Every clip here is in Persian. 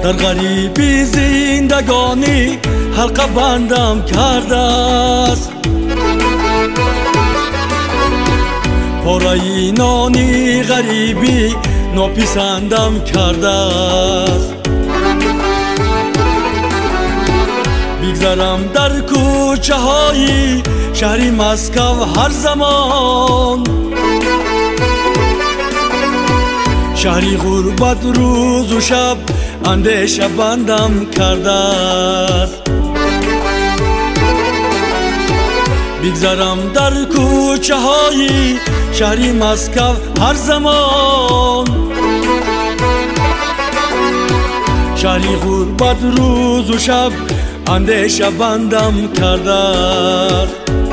در غریبی زندگانی حلقه بندم کرده است. پاره نانی غریبی ناپسندم کرده است. بگذرم در کوچه های شهری مسکو هر زمان، شهری غربت روز و شب اندیشه بندم کرده است. بگذرم در کوچه های شهری مسکو هر زمان، شهری غربت روز و شب اندیشه بندم کرده است.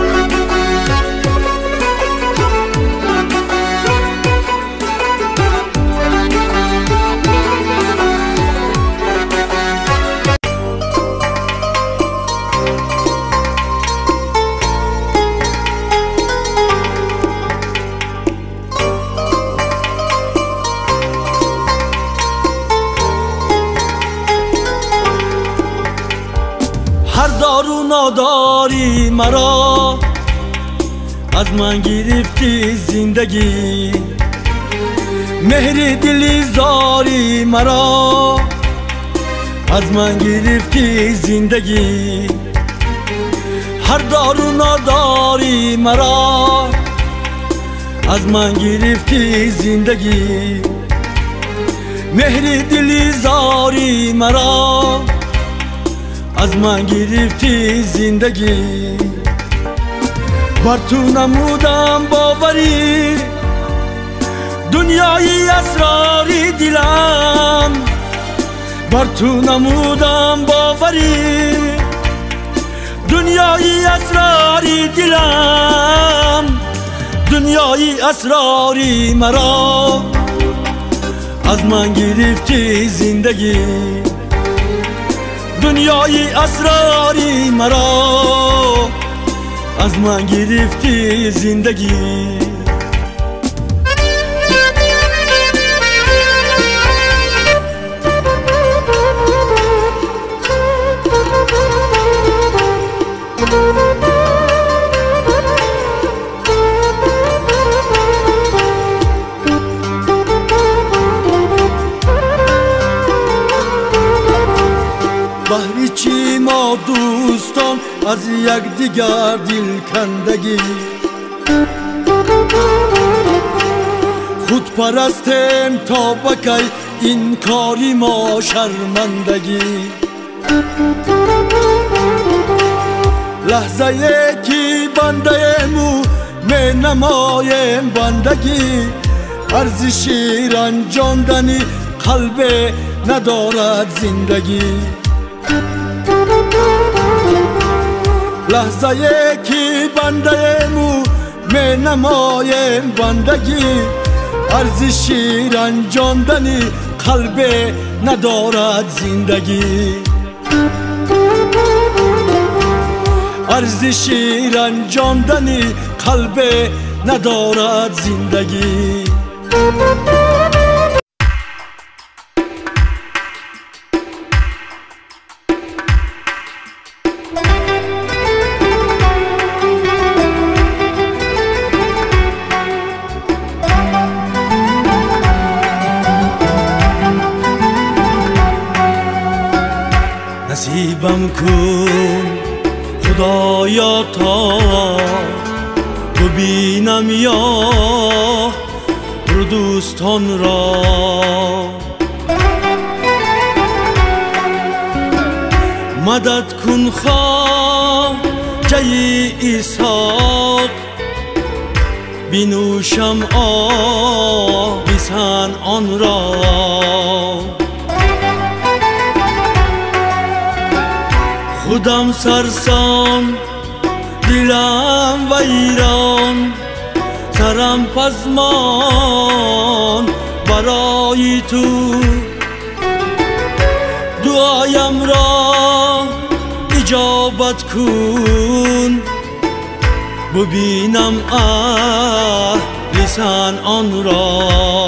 هر دارو نداری مرا از من گرفتی زندگی، مهر دلی زاری مرا از من گرفتی زندگی. هر دارو نداری مرا از من گرفتی زندگی، مهر دلی زاری مرا از من گرفتی زندگی. بر تو نمودم باوری دنیای اسراری دلم، بر تو نمودم باوری دنیای اسراری دلم. دنیای اسراری مرا از من گرفتی زندگی، دنیای اسراری مرا از من گرفتی زندگی. بهر چی ما دوستان از یکدیگر دل کندگی، خود پرستیم تا بکی این کاری ما شرمندگی. لحظه یکی بنده مو می نمایم بندگی، ارزشی رنجاندنی قلب ندارد زندگی. لحظه یکی بنده مو می نمایم بندگی، ارزشی رنجاندنی قلب ندارد زندگی. ارزشی رنجاندنی قلب ندارد زندگی. نصیبم کن خدایا تا ببینم یا رو دوستان را، مدد کن خواجه اسحاق، بنوشم آب آن را. خودم سرسام دلم ویران، سرم پزمان برای تو، دعایم را اجابت کن، ببینم اهل آن را.